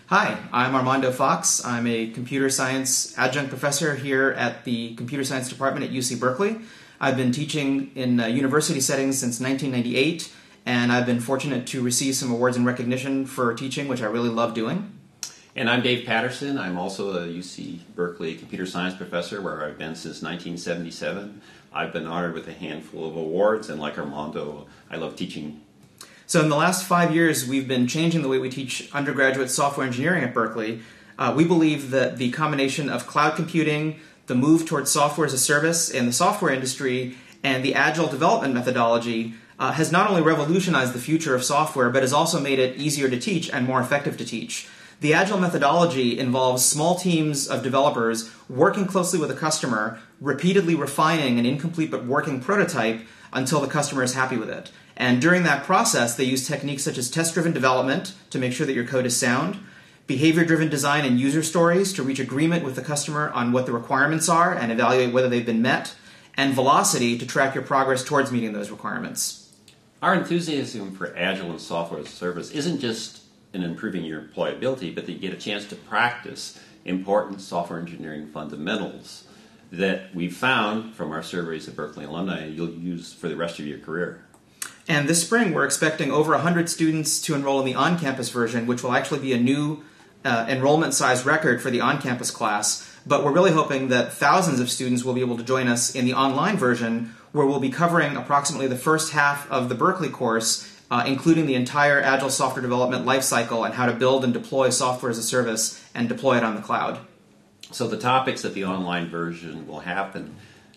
Hi, I'm Armando Fox. I'm a computer science adjunct professor here at the Computer Science Department at UC Berkeley. I've been teaching in university settings since 1998, and I've been fortunate to receive some awards and recognition for teaching, which I really love doing. And I'm Dave Patterson. I'm also a UC Berkeley computer science professor where I've been since 1977. I've been honored with a handful of awards, and like Armando, I love teaching. So in the last 5 years, we've been changing the way we teach undergraduate software engineering at Berkeley. We believe that the combination of cloud computing, the move towards software as a service in the software industry, and the agile development methodology has not only revolutionized the future of software, but has also made it easier to teach and more effective to teach. The agile methodology involves small teams of developers working closely with a customer, repeatedly refining an incomplete but working prototype until the customer is happy with it. And during that process, they use techniques such as test-driven development to make sure that your code is sound, behavior-driven design and user stories to reach agreement with the customer on what the requirements are and evaluate whether they've been met, and velocity to track your progress towards meeting those requirements. Our enthusiasm for agile and software as a service isn't just in improving your employability, but that you get a chance to practice important software engineering fundamentals that we've found from our surveys of Berkeley alumni you'll use for the rest of your career. And this spring, we're expecting over 100 students to enroll in the on-campus version, which will actually be a new enrollment size record for the on-campus class. But we're really hoping that thousands of students will be able to join us in the online version, where we'll be covering approximately the first half of the Berkeley course, including the entire Agile software development lifecycle and how to build and deploy software as a service and deploy it on the cloud. So the topics that the online version will happen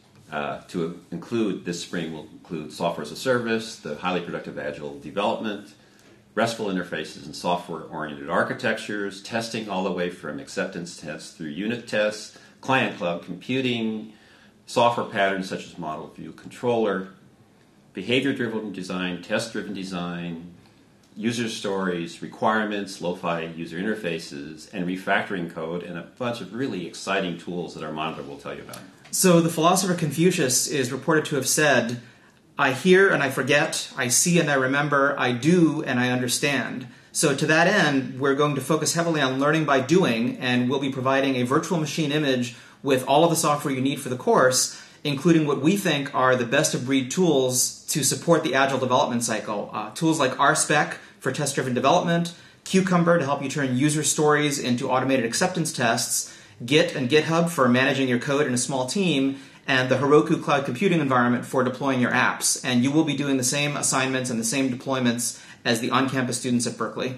to include this spring will include software as a service, the highly productive agile development, RESTful interfaces and software-oriented architectures, testing all the way from acceptance tests through unit tests, client cloud computing, software patterns such as model view controller, behavior-driven design, test-driven design, user stories, requirements, lo-fi user interfaces, and refactoring code, and a bunch of really exciting tools that Armando will tell you about. So the philosopher Confucius is reported to have said, "I hear and I forget, I see and I remember, I do and I understand." So to that end, we're going to focus heavily on learning by doing, and we'll be providing a virtual machine image with all of the software you need for the course, including what we think are the best-of-breed tools to support the agile development cycle. Tools like RSpec for test-driven development, Cucumber to help you turn user stories into automated acceptance tests, Git and GitHub for managing your code in a small team, and the Heroku cloud computing environment for deploying your apps. And you will be doing the same assignments and the same deployments as the on-campus students at Berkeley.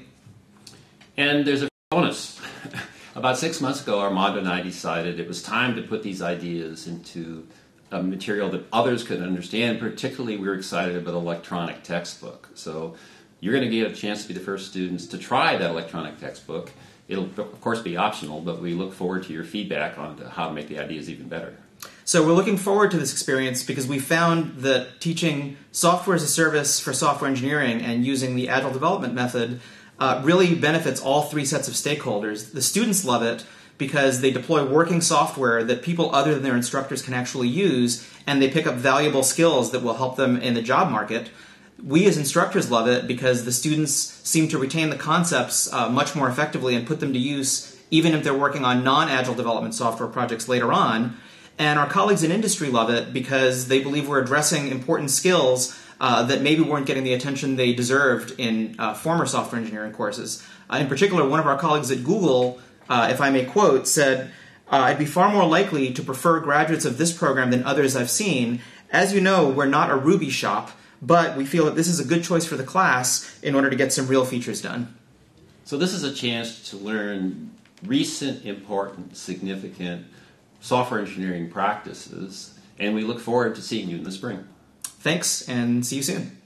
And there's a bonus. About 6 months ago, Armando and I decided it was time to put these ideas into a material that others could understand. Particularly, we were excited about an electronic textbook. So you're going to get a chance to be the first students to try that electronic textbook. It'll, of course, be optional, but we look forward to your feedback on how to make the ideas even better. So we're looking forward to this experience because we found that teaching software as a service for software engineering and using the agile development method really benefits all three sets of stakeholders. The students love it because they deploy working software that people other than their instructors can actually use, and they pick up valuable skills that will help them in the job market. We as instructors love it because the students seem to retain the concepts much more effectively and put them to use even if they're working on non-agile development software projects later on. And our colleagues in industry love it because they believe we're addressing important skills that maybe weren't getting the attention they deserved in former software engineering courses. In particular, one of our colleagues at Google, if I may quote, said, "I'd be far more likely to prefer graduates of this program than others I've seen. As you know, we're not a Ruby shop, but we feel that this is a good choice for the class in order to get some real features done." So this is a chance to learn recent, important, significant software engineering practices, and we look forward to seeing you in the spring. Thanks, and see you soon.